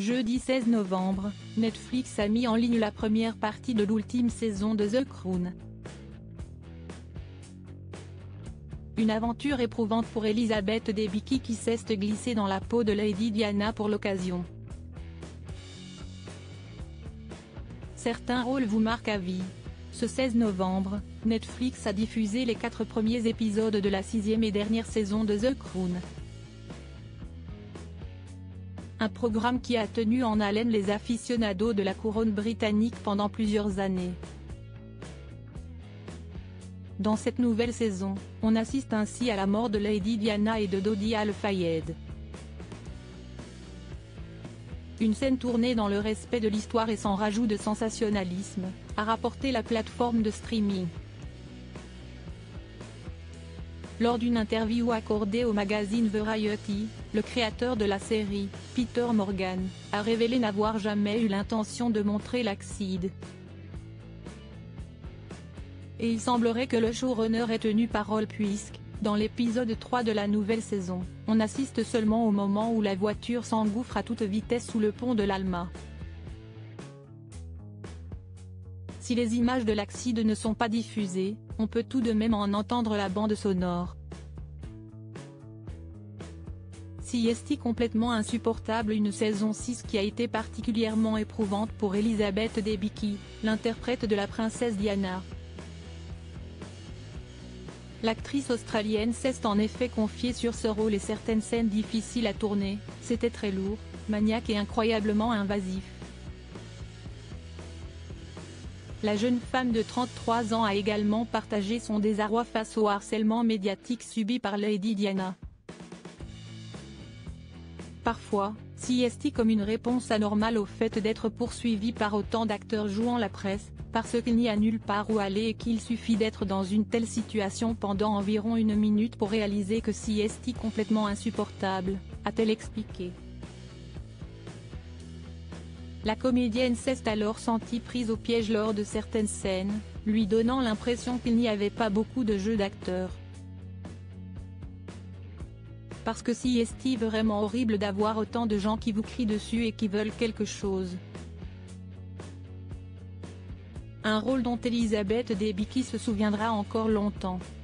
Jeudi 16 novembre, Netflix a mis en ligne la première partie de l'ultime saison de The Crown. Une aventure éprouvante pour Elizabeth Debicki qui s'est glissée dans la peau de Lady Diana pour l'occasion. Certains rôles vous marquent à vie. Ce 16 novembre, Netflix a diffusé les 4 premiers épisodes de la 6e et dernière saison de The Crown. Un programme qui a tenu en haleine les aficionados de la couronne britannique pendant plusieurs années. Dans cette nouvelle saison, on assiste ainsi à la mort de Lady Diana et de Dodi Al-Fayed. Une scène tournée dans le respect de l'histoire et sans rajout de sensationnalisme, a rapporté la plateforme de streaming. Lors d'une interview accordée au magazine Variety, le créateur de la série, Peter Morgan, a révélé n'avoir jamais eu l'intention de montrer l'acide. Et il semblerait que le showrunner ait tenu parole puisque, dans l'épisode 3 de la nouvelle saison, on assiste seulement au moment où la voiture s'engouffre à toute vitesse sous le pont de l'Alma. Si les images de l'acide ne sont pas diffusées, on peut tout de même en entendre la bande sonore. CST complètement insupportable. Une saison 6 qui a été particulièrement éprouvante pour Elizabeth Debicki, l'interprète de la princesse Diana. L'actrice australienne s'est en effet confiée sur ce rôle et certaines scènes difficiles à tourner, c'était très lourd, maniaque et incroyablement invasif. La jeune femme de 33 ans a également partagé son désarroi face au harcèlement médiatique subi par Lady Diana. Parfois, CST comme une réponse anormale au fait d'être poursuivi par autant d'acteurs jouant la presse, parce qu'il n'y a nulle part où aller et qu'il suffit d'être dans une telle situation pendant environ 1 minute pour réaliser que CST complètement insupportable, a-t-elle expliqué. La comédienne s'est alors sentie prise au piège lors de certaines scènes, lui donnant l'impression qu'il n'y avait pas beaucoup de jeu d'acteurs. Parce que c'est vraiment horrible d'avoir autant de gens qui vous crient dessus et qui veulent quelque chose. Un rôle dont Elizabeth Debicki se souviendra encore longtemps.